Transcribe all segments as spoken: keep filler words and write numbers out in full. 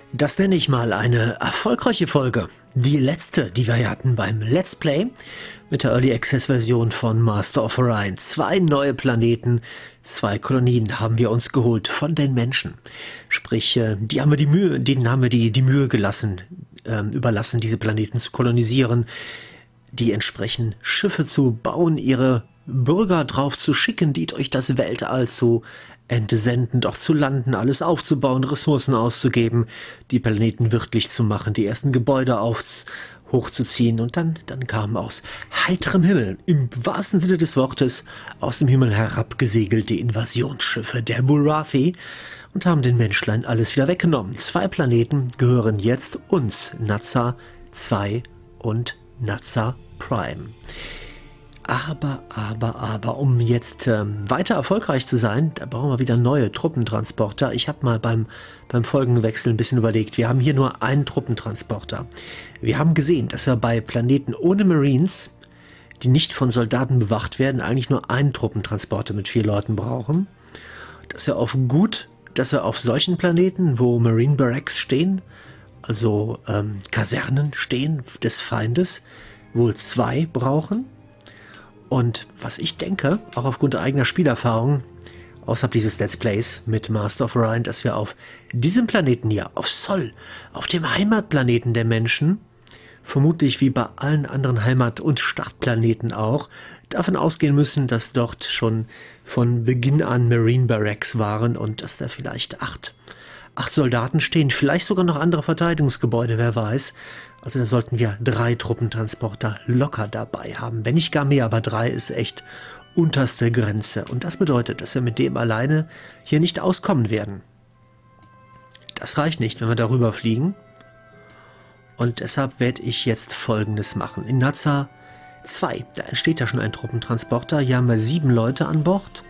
Das nenne ich mal eine erfolgreiche Folge. Die letzte, die wir hatten beim Let's Play mit der Early Access Version von Master of Orion. Zwei neue Planeten, zwei Kolonien haben wir uns geholt von den Menschen. Sprich, die haben wir die Mühe, denen haben wir die, die Mühe gelassen, äh, überlassen, diese Planeten zu kolonisieren, die entsprechend Schiffe zu bauen, ihre Bürger drauf zu schicken, die durch das Weltall zu entsenden, doch zu landen, alles aufzubauen, Ressourcen auszugeben, die Planeten wirtlich zu machen, die ersten Gebäude auf, hochzuziehen und dann, dann kamen aus heiterem Himmel, im wahrsten Sinne des Wortes, aus dem Himmel herabgesegelt die Invasionsschiffe der Burathi und haben den Menschlein alles wieder weggenommen. Zwei Planeten gehören jetzt uns, Naza zwei und Naza Prime. Aber, aber, aber, um jetzt ähm, weiter erfolgreich zu sein, da brauchen wir wieder neue Truppentransporter. Ich habe mal beim, beim Folgenwechsel ein bisschen überlegt. Wir haben hier nur einen Truppentransporter. Wir haben gesehen, dass wir bei Planeten ohne Marines, die nicht von Soldaten bewacht werden, eigentlich nur einen Truppentransporter mit vier Leuten brauchen. Dass wir auf gut, dass wir auf solchen Planeten, wo Marine Barracks stehen, also ähm, Kasernen stehen des Feindes, wohl zwei brauchen. Und was ich denke, auch aufgrund eigener Spielerfahrung, außerhalb dieses Let's Plays mit Master of Orion, dass wir auf diesem Planeten hier, auf Sol, auf dem Heimatplaneten der Menschen, vermutlich wie bei allen anderen Heimat- und Startplaneten auch, davon ausgehen müssen, dass dort schon von Beginn an Marine Barracks waren und dass da vielleicht acht, acht Soldaten stehen, vielleicht sogar noch andere Verteidigungsgebäude, wer weiß. Also da sollten wir drei Truppentransporter locker dabei haben. Wenn nicht gar mehr, aber drei ist echt unterste Grenze. Und das bedeutet, dass wir mit dem alleine hier nicht auskommen werden. Das reicht nicht, wenn wir darüber fliegen. Und deshalb werde ich jetzt Folgendes machen. In Naza zwei, da entsteht ja schon ein Truppentransporter. Hier haben wir sieben Leute an Bord.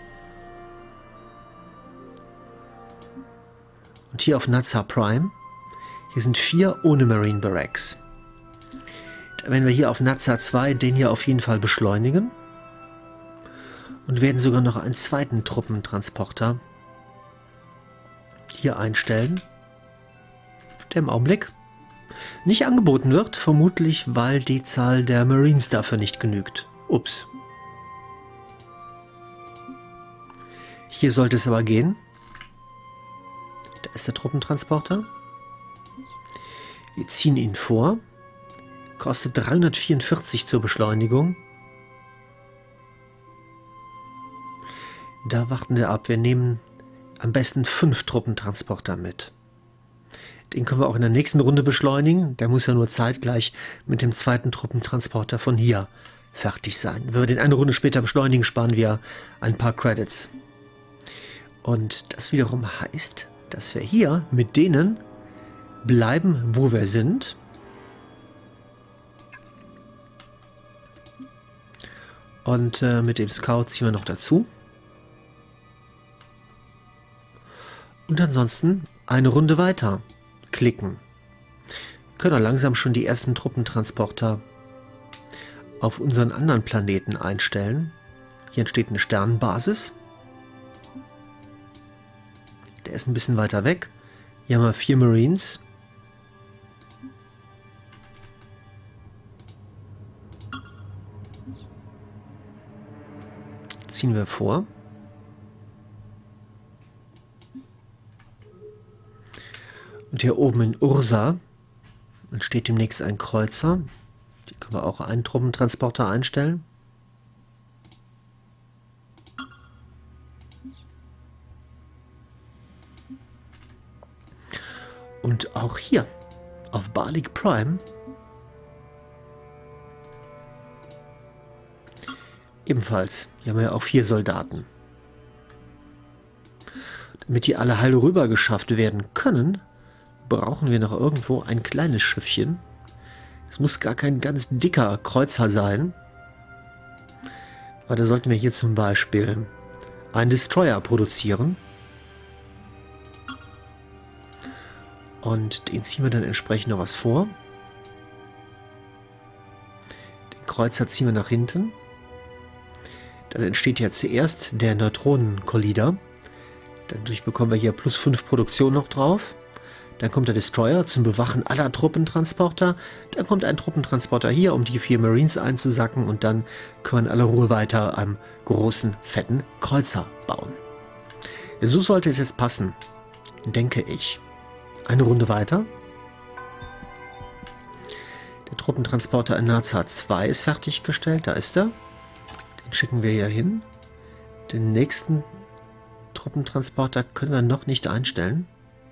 Und hier auf Naza Prime, hier sind vier ohne Marine Barracks. Wenn wir hier auf Naza zwei den hier auf jeden Fall beschleunigen und werden sogar noch einen zweiten Truppentransporter hier einstellen, der im Augenblick nicht angeboten wird, vermutlich weil die Zahl der Marines dafür nicht genügt. Ups. Hier sollte es aber gehen. Da ist der Truppentransporter. Wir ziehen ihn vor. Kostet dreihundertvierundvierzig zur Beschleunigung. Da warten wir ab. Wir nehmen am besten fünf Truppentransporter mit. Den können wir auch in der nächsten Runde beschleunigen. Der muss ja nur zeitgleich mit dem zweiten Truppentransporter von hier fertig sein. Wenn wir den eine Runde später beschleunigen, sparen wir ein paar Credits. Und das wiederum heißt, dass wir hier mit denen bleiben, wo wir sind. Und äh, mit dem Scout ziehen wir noch dazu. Und ansonsten eine Runde weiter klicken. Wir können auch langsam schon die ersten Truppentransporter auf unseren anderen Planeten einstellen. Hier entsteht eine Sternenbasis. Der ist ein bisschen weiter weg. Hier haben wir vier Marines. Ziehen wir vor. Und hier oben in Ursa entsteht demnächst ein Kreuzer. Hier können wir auch einen Truppentransporter einstellen. Und auch hier auf Balik Prime ebenfalls. Hier haben wir ja auch vier Soldaten. Damit die alle heil rüber geschafft werden können, brauchen wir noch irgendwo ein kleines Schiffchen. Es muss gar kein ganz dicker Kreuzer sein. Aber da sollten wir hier zum Beispiel einen Destroyer produzieren. Und den ziehen wir dann entsprechend noch was vor. Den Kreuzer ziehen wir nach hinten. Dann entsteht ja zuerst der Neutronenkollider. Dadurch bekommen wir hier plus fünf Produktion noch drauf. Dann kommt der Destroyer zum Bewachen aller Truppentransporter. Dann kommt ein Truppentransporter hier, um die vier Marines einzusacken. Und dann können wir in aller Ruhe weiter am großen, fetten Kreuzer bauen. So sollte es jetzt passen, denke ich. Eine Runde weiter. Der Truppentransporter in Naza zwei ist fertiggestellt. Da ist er. Den schicken wir hier hin. Den nächsten Truppentransporter können wir noch nicht einstellen.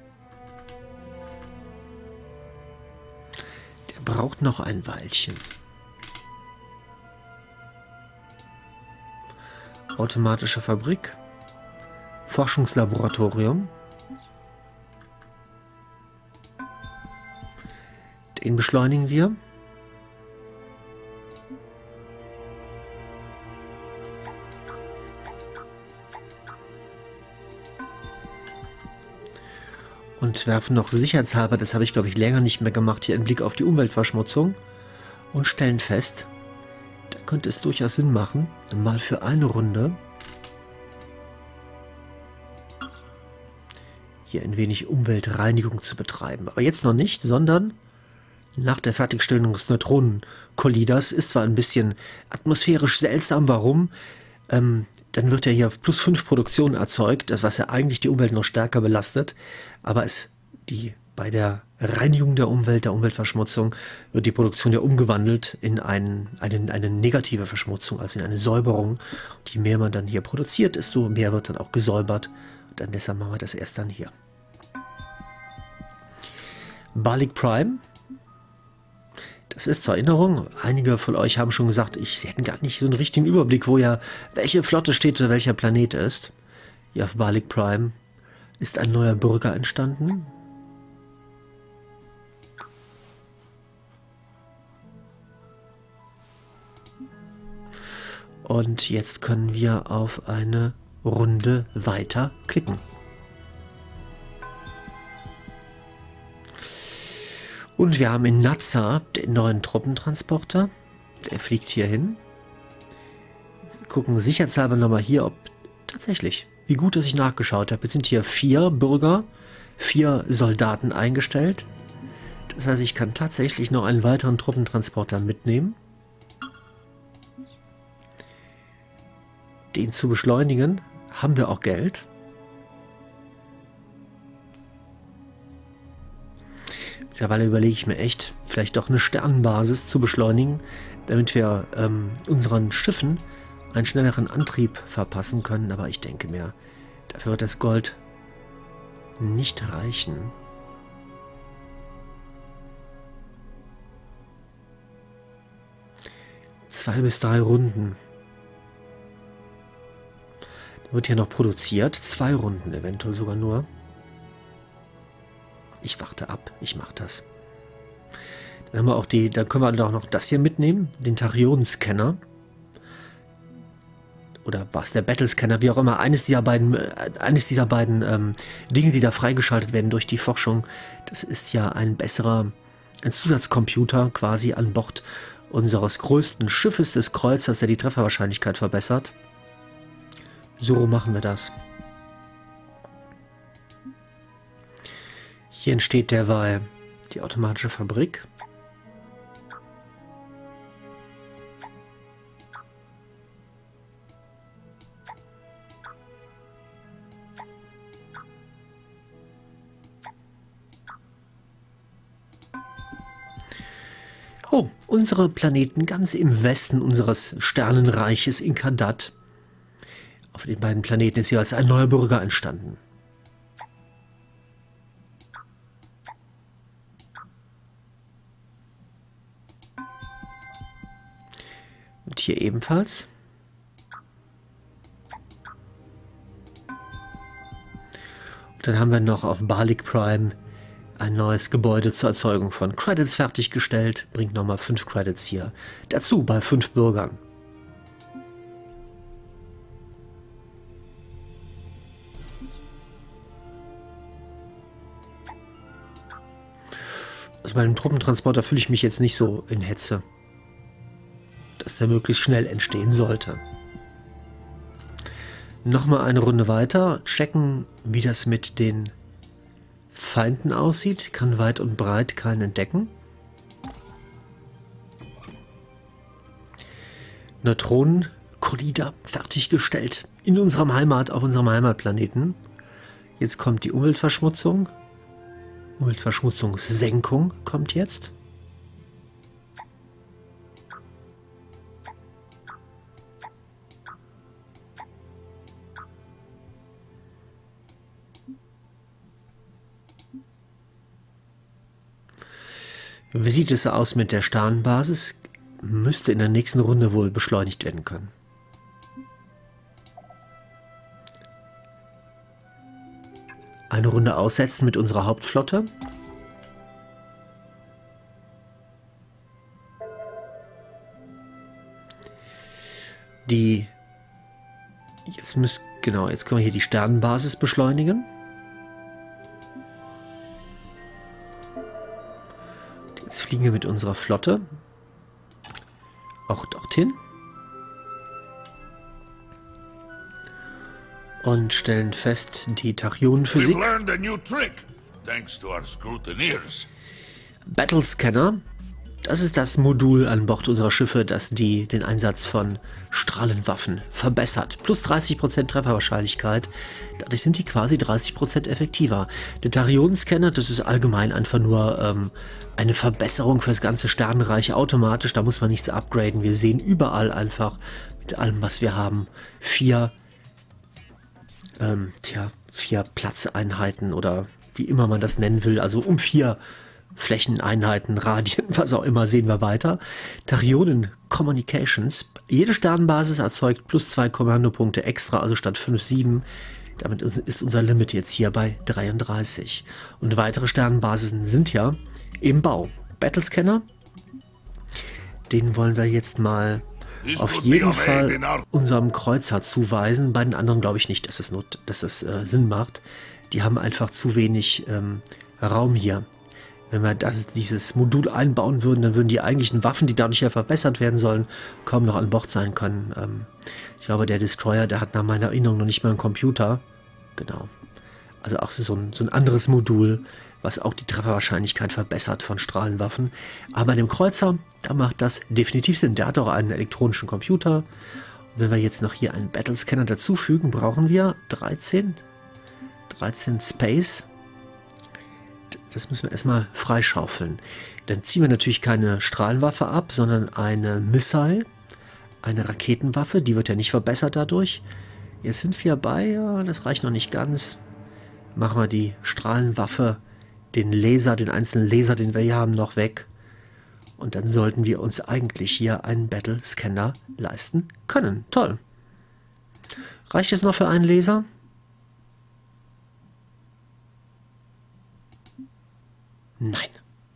Der braucht noch ein Weilchen. Automatische Fabrik. Forschungslaboratorium. Den beschleunigen wir. Und werfen noch sicherheitshalber, das habe ich glaube ich länger nicht mehr gemacht, hier einen Blick auf die Umweltverschmutzung und stellen fest, da könnte es durchaus Sinn machen, mal für eine Runde hier ein wenig Umweltreinigung zu betreiben. Aber jetzt noch nicht, sondern nach der Fertigstellung des Neutronenkolliders. Ist zwar ein bisschen atmosphärisch seltsam, warum? Ähm, dann wird ja hier plus fünf Produktion erzeugt, das was ja eigentlich die Umwelt noch stärker belastet. Aber es, die, bei der Reinigung der Umwelt, der Umweltverschmutzung, wird die Produktion ja umgewandelt in ein, eine, eine negative Verschmutzung, also in eine Säuberung. Und je mehr man dann hier produziert, desto mehr wird dann auch gesäubert. Und dann deshalb machen wir das erst dann hier. Balik Prime. Das ist zur Erinnerung, einige von euch haben schon gesagt, ich hätte gar nicht so einen richtigen Überblick, wo ja welche Flotte steht oder welcher Planet ist. Hier auf Balik Prime ist ein neuer Bürger entstanden. Und jetzt können wir auf eine Runde weiter klicken. Und wir haben in Naza den neuen Truppentransporter. Der fliegt hier hin. Wir gucken sicherheitshalber nochmal hier, ob tatsächlich, wie gut, dass ich nachgeschaut habe. Jetzt sind hier vier Bürger, vier Soldaten eingestellt. Das heißt, ich kann tatsächlich noch einen weiteren Truppentransporter mitnehmen. Den zu beschleunigen, haben wir auch Geld. Mittlerweile überlege ich mir echt, vielleicht doch eine Sternenbasis zu beschleunigen, damit wir ähm, unseren Schiffen einen schnelleren Antrieb verpassen können. Aber ich denke mir, dafür wird das Gold nicht reichen. Zwei bis drei Runden. Da wird hier noch produziert. Zwei Runden eventuell sogar nur. Ich warte ab, ich mache das. Dann haben wir auch die, dann können wir auch noch das hier mitnemen, den Tachyon-Scanner. Oder was, der Battle-Scanner, wie auch immer. Eines dieser beiden, eines dieser beiden ähm, Dinge, die da freigeschaltet werden durch die Forschung, das ist ja ein besserer, ein Zusatzcomputer quasi an Bord unseres größten Schiffes des Kreuzers, der die Trefferwahrscheinlichkeit verbessert. So machen wir das. Hier entsteht derweil die automatische Fabrik. Oh, unsere Planeten ganz im Westen unseres Sternenreiches in Kadat. Auf den beiden Planeten ist jeweils ein neuer Bürger entstanden. Und hier ebenfalls. Und dann haben wir noch auf Balik Prime ein neues Gebäude zur Erzeugung von Credits fertiggestellt. Bringt nochmal fünf Credits hier dazu bei fünf Bürgern. Also bei einem Truppentransporter fühle ich mich jetzt nicht so in Hetze, dass der möglichst schnell entstehen sollte. Nochmal eine Runde weiter, checken, wie das mit den Feinden aussieht. Kann weit und breit keinen entdecken. Neutronenkollider fertiggestellt. In unserem Heimat, auf unserem Heimatplaneten. Jetzt kommt die Umweltverschmutzung. Umweltverschmutzungssenkung kommt jetzt. Wie sieht es aus mit der Sternbasis? Müsste in der nächsten Runde wohl beschleunigt werden können. Eine Runde aussetzen mit unserer Hauptflotte. Die jetzt müssen genau, jetzt können wir hier die Sternenbasis beschleunigen. Jetzt fliegen wir mit unserer Flotte auch dorthin und stellen fest, die Tachyon-Physik. Battlescanner. Das ist das Modul an Bord unserer Schiffe, das die, den Einsatz von Strahlenwaffen verbessert. Plus dreißig Prozent Trefferwahrscheinlichkeit. Dadurch sind die quasi dreißig Prozent effektiver. Der Tachyon-Scanner, das ist allgemein einfach nur ähm, eine Verbesserung für das ganze Sternenreich automatisch. Da muss man nichts upgraden. Wir sehen überall einfach mit allem, was wir haben, vier, ähm, tja, vier Platzeinheiten oder wie immer man das nennen will. Also um vier Flächeneinheiten, Radien, was auch immer, sehen wir weiter. Tachyonen Communications. Jede Sternenbasis erzeugt plus zwei Kommandopunkte extra, also statt fünf, sieben. Damit ist unser Limit jetzt hier bei dreiunddreißig. Und weitere Sternenbasen sind ja im Bau. Battlescanner, den wollen wir jetzt mal auf jeden Fall unserem Kreuzer zuweisen. Bei den anderen glaube ich nicht, dass es, not, dass es äh, Sinn macht. Die haben einfach zu wenig ähm, Raum hier. Wenn wir das, dieses Modul einbauen würden, dann würden die eigentlichen Waffen, die dadurch ja verbessert werden sollen, kaum noch an Bord sein können. Ähm, ich glaube, der Destroyer, der hat nach meiner Erinnerung noch nicht mal einen Computer. Genau. Also auch so ein, so ein anderes Modul, was auch die Trefferwahrscheinlichkeit verbessert von Strahlenwaffen. Aber bei dem Kreuzer, da macht das definitiv Sinn. Der hat auch einen elektronischen Computer. Und wenn wir jetzt noch hier einen Battlescanner dazufügen, brauchen wir dreizehn. dreizehn Space. Das müssen wir erstmal freischaufeln. Dann ziehen wir natürlich keine Strahlenwaffe ab, sondern eine Missile, eine Raketenwaffe. Die wird ja nicht verbessert dadurch. Jetzt sind wir bei, ja, das reicht noch nicht ganz. Machen wir die Strahlenwaffe, den Laser, den einzelnen Laser, den wir hier haben, noch weg. Und dann sollten wir uns eigentlich hier einen Battlescanner leisten können. Toll. Reicht es noch für einen Laser? Nein.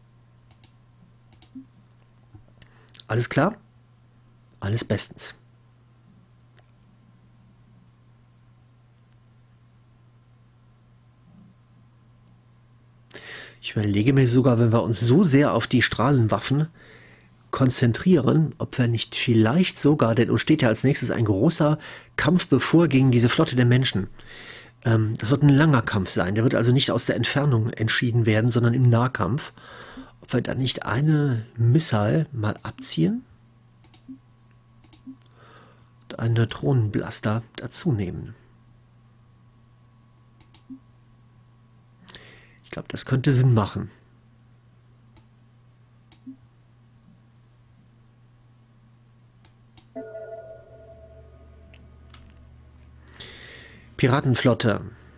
Alles klar? Alles bestens. Ich überlege mir sogar, wenn wir uns so sehr auf die Strahlenwaffen konzentrieren, ob wir nicht vielleicht sogar, denn uns steht ja als nächstes ein großer Kampf bevor gegen diese Flotte der Menschen. Ähm, das wird ein langer Kampf sein. Der wird also nicht aus der Entfernung entschieden werden, sondern im Nahkampf. Ob wir da nicht eine Missile mal abziehen und einen Neutronenblaster dazu nehmen. Ich glaube, das könnte Sinn machen. Piratenflotte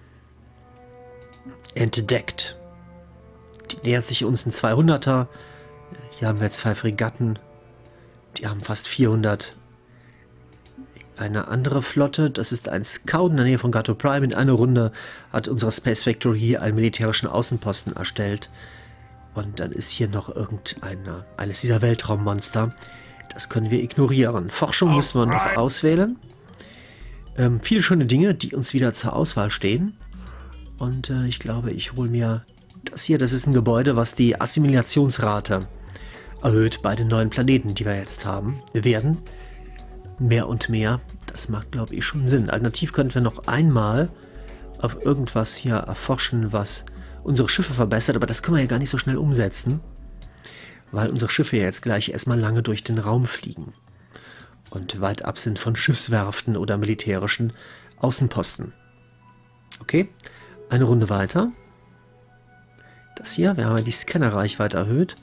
entdeckt. Die nähert sich uns ein zweihunderter. Hier haben wir zwei Fregatten. Die haben fast vierhundert. Eine andere Flotte, das ist ein Scout in der Nähe von Gato Prime. In einer Runde hat unsere Space Factory hier einen militärischen Außenposten erstellt. Und dann ist hier noch irgendeine, eines dieser Weltraummonster. Das können wir ignorieren. Forschung müssen wir noch auswählen. Ähm, viele schöne Dinge, die uns wieder zur Auswahl stehen. Und äh, ich glaube, ich hole mir das hier. Das ist ein Gebäude, was die Assimilationsrate erhöht bei den neuen Planeten, die wir jetzt haben. Wir werden mehr und mehr. Das macht, glaube ich, schon Sinn. Alternativ könnten wir noch einmal auf irgendwas hier erforschen, was unsere Schiffe verbessert, aber das können wir ja gar nicht so schnell umsetzen, weil unsere Schiffe ja jetzt gleich erstmal lange durch den Raum fliegen und weit ab sind von Schiffswerften oder militärischen Außenposten. Okay, eine Runde weiter. Das hier, wir haben ja die Scannerreichweite erhöht.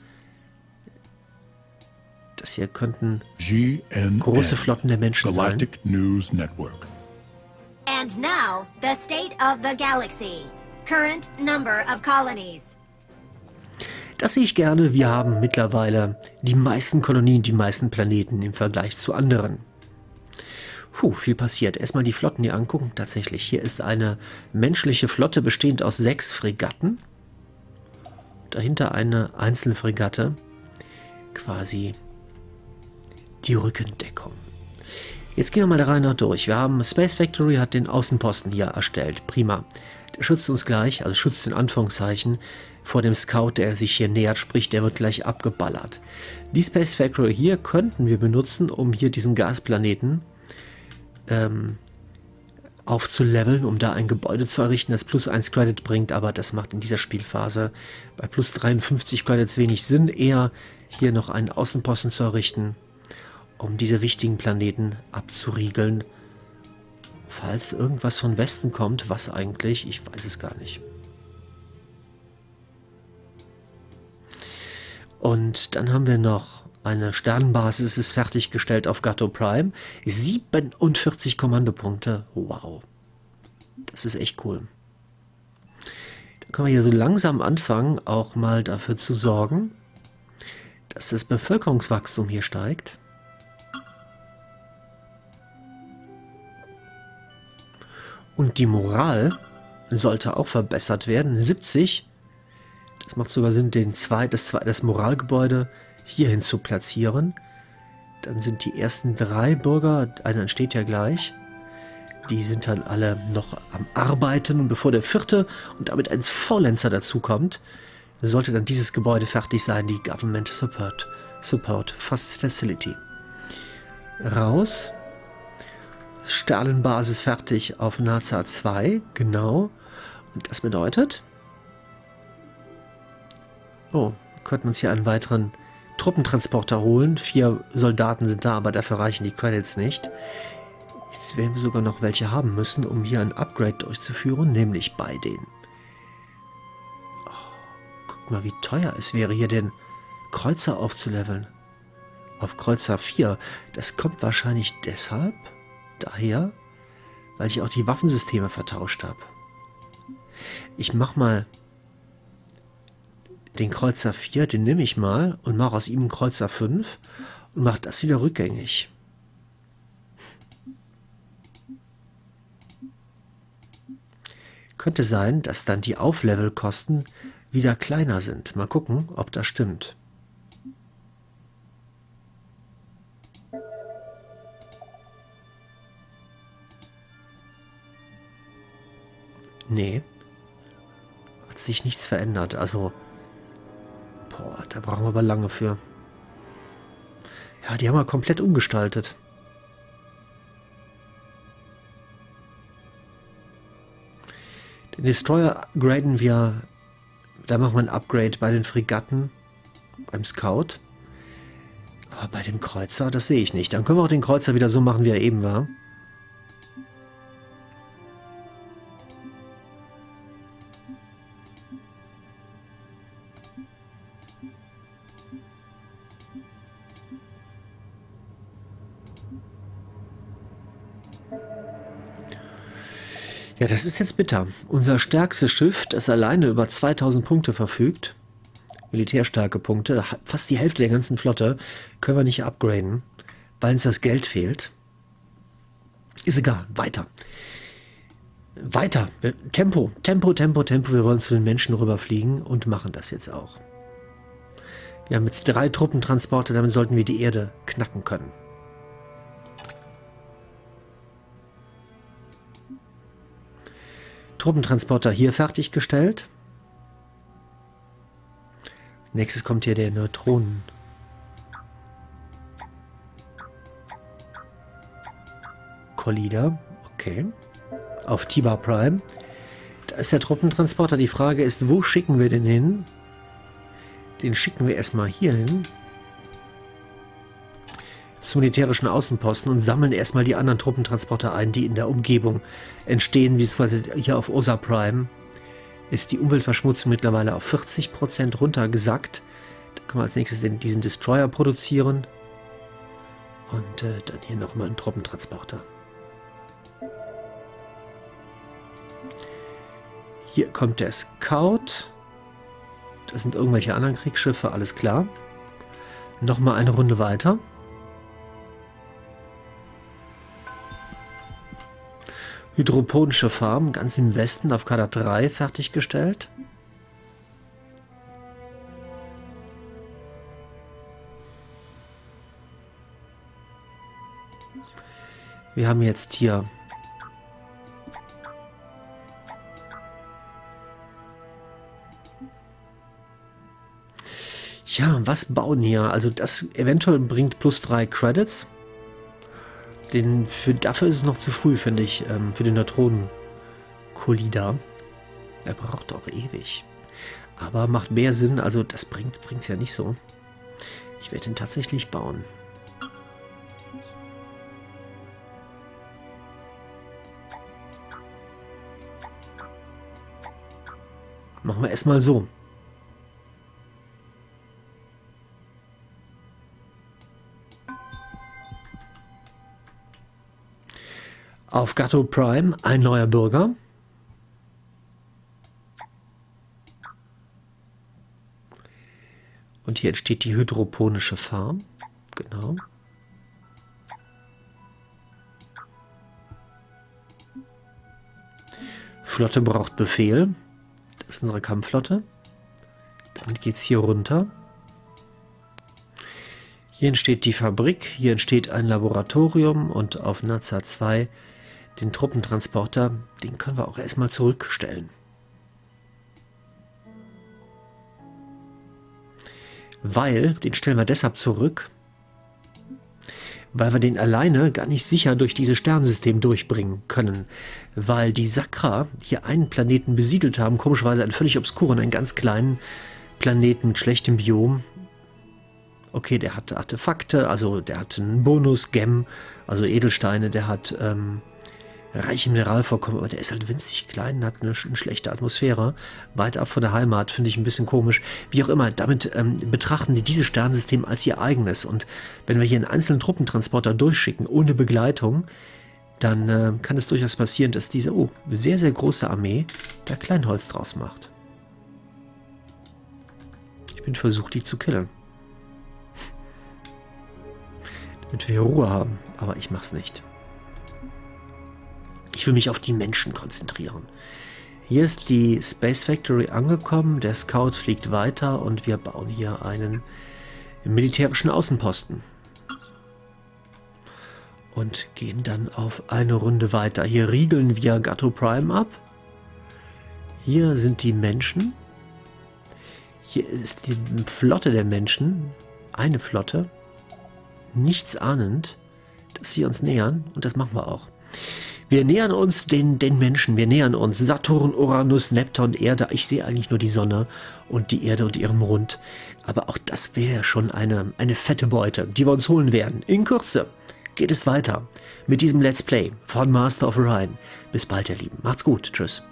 Das hier könnten G N N, große Flotten der Menschen Galactic sein. News Network. And now, the state of the galaxy. Current number of colonies. Das sehe ich gerne. Wir haben mittlerweile die meisten Kolonien, die meisten Planeten im Vergleich zu anderen. Puh, viel passiert. Erstmal die Flotten hier angucken. Tatsächlich, hier ist eine menschliche Flotte bestehend aus sechs Fregatten. Dahinter eine Einzelfregatte. Quasi die Rückendeckung. Jetzt gehen wir mal der Reihe nach durch. Wir haben Space Factory hat den Außenposten hier erstellt. Prima. Der schützt uns gleich, also schützt in Anführungszeichen, vor dem Scout, der sich hier nähert, sprich, der wird gleich abgeballert. Die Space Factory hier könnten wir benutzen, um hier diesen Gasplaneten ähm, aufzuleveln, um da ein Gebäude zu errichten, das plus eins Credit bringt, aber das macht in dieser Spielphase bei plus dreiundfünfzig Credits wenig Sinn, eher hier noch einen Außenposten zu errichten, um diese wichtigen Planeten abzuriegeln, falls irgendwas von Westen kommt, was eigentlich, ich weiß es gar nicht. Und dann haben wir noch eine Sternenbasis, ist fertiggestellt auf Gatto Prime. siebenundvierzig Kommandopunkte. Wow. Das ist echt cool. Da können wir hier so langsam anfangen, auch mal dafür zu sorgen, dass das Bevölkerungswachstum hier steigt. Und die Moral sollte auch verbessert werden. siebzig. Das macht sogar Sinn, den zwei, das, zwei, das Moralgebäude hierhin zu platzieren. Dann sind die ersten drei Bürger, einer entsteht ja gleich, die sind dann alle noch am Arbeiten. Und bevor der vierte und damit ein Faulenzer dazukommt, sollte dann dieses Gebäude fertig sein, die Government Support, Support Facility. Raus. Sternenbasis fertig auf NASA zwei, genau. Und das bedeutet... Oh, könnten uns hier einen weiteren Truppentransporter holen. Vier Soldaten sind da, aber dafür reichen die Credits nicht. Jetzt werden wir sogar noch welche haben müssen, um hier ein Upgrade durchzuführen, nämlich bei den... Oh, guckt mal, wie teuer es wäre, hier den Kreuzer aufzuleveln. Auf Kreuzer vier. Das kommt wahrscheinlich deshalb daher, weil ich auch die Waffensysteme vertauscht habe. Ich mach mal den Kreuzer vier, den nehme ich mal und mache aus ihm einen Kreuzer fünf und mache das wieder rückgängig. Könnte sein, dass dann die Auflevelkosten wieder kleiner sind. Mal gucken, ob das stimmt. Nee. Hat sich nichts verändert. Also, boah, da brauchen wir aber lange für. Ja, die haben wir komplett umgestaltet. Den Destroyer graden wir, da machen wir ein Upgrade bei den Fregatten, beim Scout. Aber bei dem Kreuzer, das sehe ich nicht. Dann können wir auch den Kreuzer wieder so machen, wie er eben war. Ja, das ist jetzt bitter. Unser stärkstes Schiff, das alleine über zweitausend Punkte verfügt, militärstarke Punkte, fast die Hälfte der ganzen Flotte, können wir nicht upgraden, weil uns das Geld fehlt. Ist egal, weiter. Weiter. Tempo, Tempo, Tempo, Tempo. Wir wollen zu den Menschen rüberfliegen und machen das jetzt auch. Wir haben jetzt drei Truppentransporte, damit sollten wir die Erde knacken können. Truppentransporter hier fertiggestellt. Nächstes kommt hier der Neutronen. Collider, okay. Auf Tiba Prime. Da ist der Truppentransporter. Die Frage ist, wo schicken wir den hin? Den schicken wir erstmal hier hin. Zum militärischen Außenposten und sammeln erstmal die anderen Truppentransporter ein, die in der Umgebung entstehen, beziehungsweise hier auf Osa Prime ist die Umweltverschmutzung mittlerweile auf vierzig Prozent runtergesackt. Da können wir als nächstes den, diesen Destroyer produzieren und äh, dann hier nochmal einen Truppentransporter. Hier kommt der Scout. Das sind irgendwelche anderen Kriegsschiffe, alles klar. Nochmal eine Runde weiter. Hydroponische Farm, ganz im Westen auf Kader drei fertiggestellt. Wir haben jetzt hier ja, was bauen hier? Also das eventuell bringt plus drei Credits. Den für, dafür ist es noch zu früh, finde ich, ähm, für den Neutronen-Kollida. Er braucht auch ewig. Aber macht mehr Sinn, also das bringt es ja nicht so. Ich werde ihn tatsächlich bauen. Machen wir erstmal so. Auf Gatto Prime ein neuer Bürger. Und hier entsteht die hydroponische Farm. Genau. Flotte braucht Befehl. Das ist unsere Kampfflotte. Damit geht es hier runter. Hier entsteht die Fabrik. Hier entsteht ein Laboratorium. Und auf Naza zwei den Truppentransporter, den können wir auch erstmal zurückstellen. Weil, den stellen wir deshalb zurück, weil wir den alleine gar nicht sicher durch dieses Sternensystem durchbringen können. Weil die Sakra hier einen Planeten besiedelt haben, komischerweise einen völlig obskuren, einen ganz kleinen Planeten mit schlechtem Biom. Okay, der hat Artefakte, also der hat einen Bonus, Gem, also Edelsteine, der hat ähm, reiche Mineralvorkommen, aber der ist halt winzig klein, hat eine, eine schlechte Atmosphäre, weit ab von der Heimat, finde ich ein bisschen komisch. Wie auch immer, damit ähm, betrachten die dieses Sternensystem als ihr eigenes. Und wenn wir hier einen einzelnen Truppentransporter durchschicken, ohne Begleitung, dann äh, kann es durchaus passieren, dass diese oh, sehr, sehr große Armee da Kleinholz draus macht. Ich bin versucht, die zu killen. Damit wir hier Ruhe haben, aber ich mach's nicht. Ich will mich auf die Menschen konzentrieren. Hier ist die Space Factory angekommen, der Scout fliegt weiter und wir bauen hier einen militärischen Außenposten. Und gehen dann auf eine Runde weiter. Hier riegeln wir Gatto Prime ab. Hier sind die Menschen. Hier ist die Flotte der Menschen. Eine Flotte. Nichts ahnend, dass wir uns nähern. Und das machen wir auch. Wir nähern uns den, den Menschen, wir nähern uns Saturn, Uranus, Neptun, Erde. Ich sehe eigentlich nur die Sonne und die Erde und ihrem Rund. Aber auch das wäre schon eine, eine fette Beute, die wir uns holen werden. In Kürze geht es weiter mit diesem Let's Play von Master of Orion. Bis bald, ihr Lieben. Macht's gut. Tschüss.